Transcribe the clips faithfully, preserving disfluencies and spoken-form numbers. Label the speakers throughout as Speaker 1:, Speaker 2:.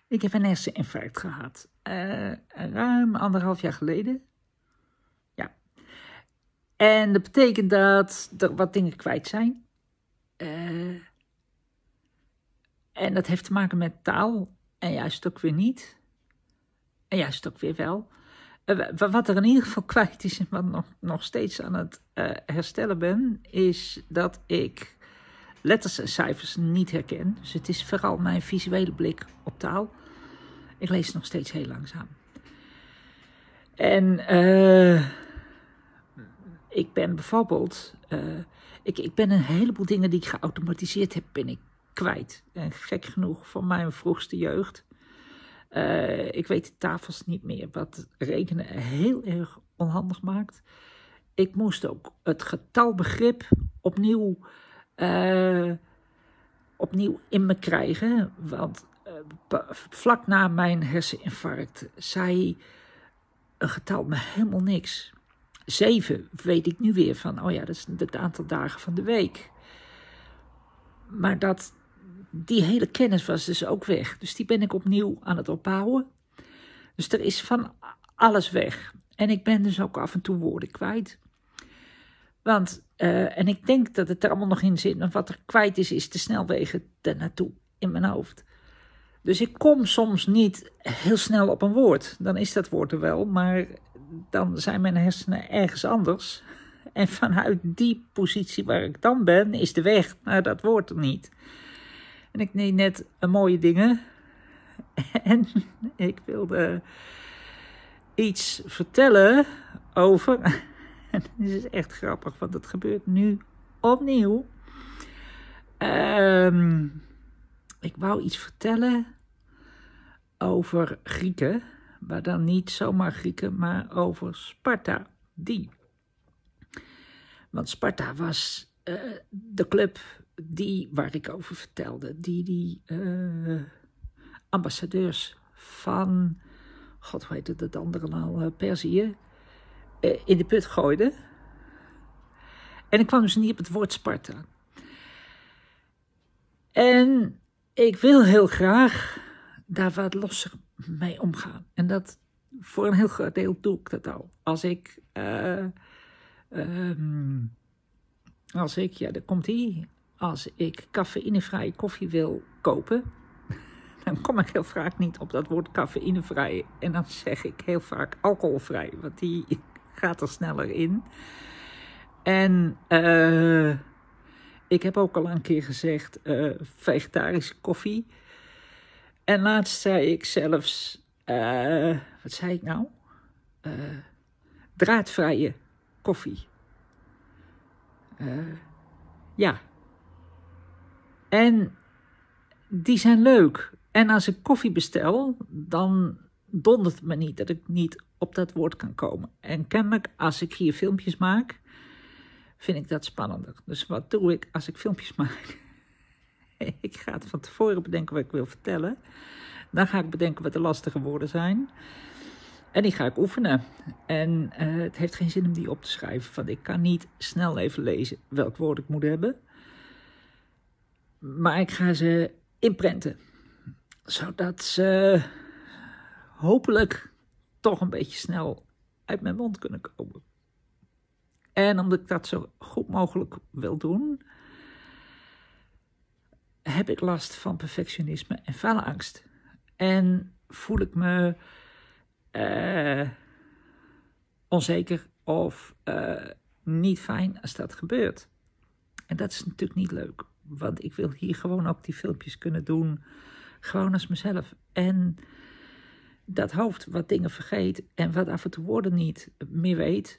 Speaker 1: Ik heb een herseninfarct gehad. Uh, ruim anderhalf jaar geleden. Ja. En dat betekent dat er wat dingen kwijt zijn. Uh, en dat heeft te maken met taal. En juist ook weer niet. En juist ook weer wel. Uh, wat er in ieder geval kwijt is en wat nog, nog steeds aan het uh, herstellen ben, is dat ik letters en cijfers niet herken. Dus het is vooral mijn visuele blik op taal. Ik lees nog steeds heel langzaam. En uh, ik ben bijvoorbeeld... Uh, ik, ik ben een heleboel dingen die ik geautomatiseerd heb, ben ik kwijt. En gek genoeg van mijn vroegste jeugd. Uh, ik weet de tafels niet meer, wat rekenen heel erg onhandig maakt. Ik moest ook het getalbegrip opnieuw, uh, opnieuw in me krijgen. Want uh, vlak na mijn herseninfarct zei een getal me helemaal niks. Zeven weet ik nu weer van, oh ja, dat is het aantal dagen van de week. Maar dat... Die hele kennis was dus ook weg. Dus die ben ik opnieuw aan het opbouwen. Dus er is van alles weg. En ik ben dus ook af en toe woorden kwijt. Want, uh, en ik denk dat het er allemaal nog in zit. Maar wat er kwijt is, is de snelwegen ernaartoe in mijn hoofd. Dus ik kom soms niet heel snel op een woord. Dan is dat woord er wel, maar dan zijn mijn hersenen ergens anders. En vanuit die positie waar ik dan ben, is de weg naar dat woord er niet. En ik deed net een mooie dingen. En ik wilde iets vertellen over... En dit is echt grappig, want het gebeurt nu opnieuw. Um, ik wou iets vertellen over Grieken. Maar dan niet zomaar Grieken, maar over Sparta. Die. Want Sparta was uh, de club... Die waar ik over vertelde, die die uh, ambassadeurs van, god hoe heet het, het andere nou, uh, Perzië, uh, in de put gooide. En ik kwam dus niet op het woord Sparta. En ik wil heel graag daar wat losser mee omgaan. En dat voor een heel groot deel doe ik dat al. Als ik, uh, um, als ik, ja, daar komt ie. Als ik cafeïnevrije koffie wil kopen, dan kom ik heel vaak niet op dat woord cafeïnevrij. En dan zeg ik heel vaak alcoholvrij, want die gaat er sneller in. En uh, ik heb ook al een keer gezegd uh, vegetarische koffie. En laatst zei ik zelfs, uh, wat zei ik nou? Uh, draadvrije koffie. Uh, ja. En die zijn leuk. En als ik koffie bestel, dan dondert het me niet dat ik niet op dat woord kan komen. En kennelijk, als ik hier filmpjes maak, vind ik dat spannender. Dus wat doe ik als ik filmpjes maak? Ik ga het van tevoren bedenken wat ik wil vertellen. Dan ga ik bedenken wat de lastige woorden zijn. En die ga ik oefenen. En uh, het heeft geen zin om die op te schrijven. Want ik kan niet snel even lezen welk woord ik moet hebben. Maar ik ga ze inprenten. Zodat ze hopelijk toch een beetje snel uit mijn mond kunnen komen. En omdat ik dat zo goed mogelijk wil doen, heb ik last van perfectionisme en faalangst. En voel ik me uh, onzeker of uh, niet fijn als dat gebeurt. En dat is natuurlijk niet leuk. Want ik wil hier gewoon ook die filmpjes kunnen doen. Gewoon als mezelf. En dat hoofd wat dingen vergeet en wat af en toe woorden niet meer weet,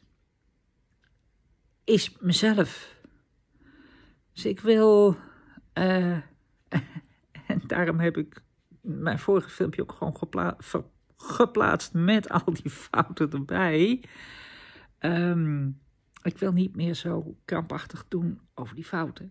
Speaker 1: is mezelf. Dus ik wil... Uh, en daarom heb ik mijn vorige filmpje ook gewoon gepla- ver- geplaatst met al die fouten erbij. Um, ik wil niet meer zo krampachtig doen over die fouten.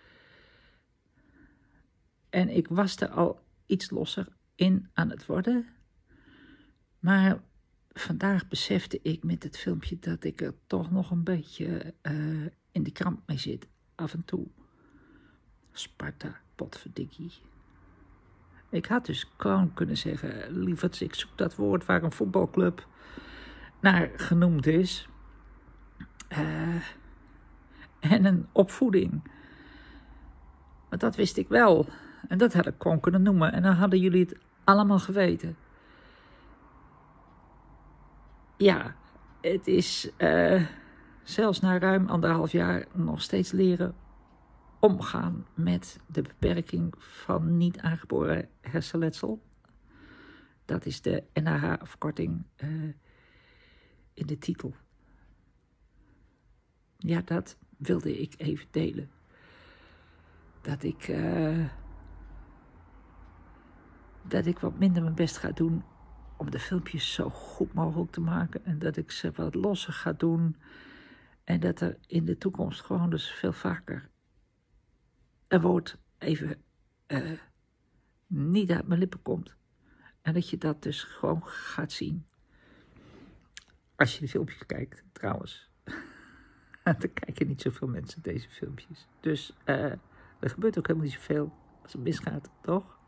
Speaker 1: En ik was er al iets losser in aan het worden. Maar vandaag besefte ik met het filmpje dat ik er toch nog een beetje uh, in de kramp mee zit. Af en toe. Sparta, potverdikkie. Ik had dus gewoon kunnen zeggen, lieverds, ik zoek dat woord waar een voetbalclub naar genoemd is. Uh, en een opvoeding. Maar dat wist ik wel. En dat had ik gewoon kunnen noemen. En dan hadden jullie het allemaal geweten. Ja, het is uh, zelfs na ruim anderhalf jaar nog steeds leren omgaan met de beperking van niet aangeboren hersenletsel. Dat is de N A H-afkorting uh, in de titel. Ja, dat wilde ik even delen. Dat ik, uh, dat ik wat minder mijn best ga doen om de filmpjes zo goed mogelijk te maken. En dat ik ze wat losser ga doen. En dat er in de toekomst gewoon dus veel vaker een woord even uh, niet uit mijn lippen komt. En dat je dat dus gewoon gaat zien. Als je de filmpjes kijkt, trouwens. Dan kijken niet zoveel mensen deze filmpjes. Dus uh, er gebeurt ook helemaal niet zoveel als het misgaat, toch?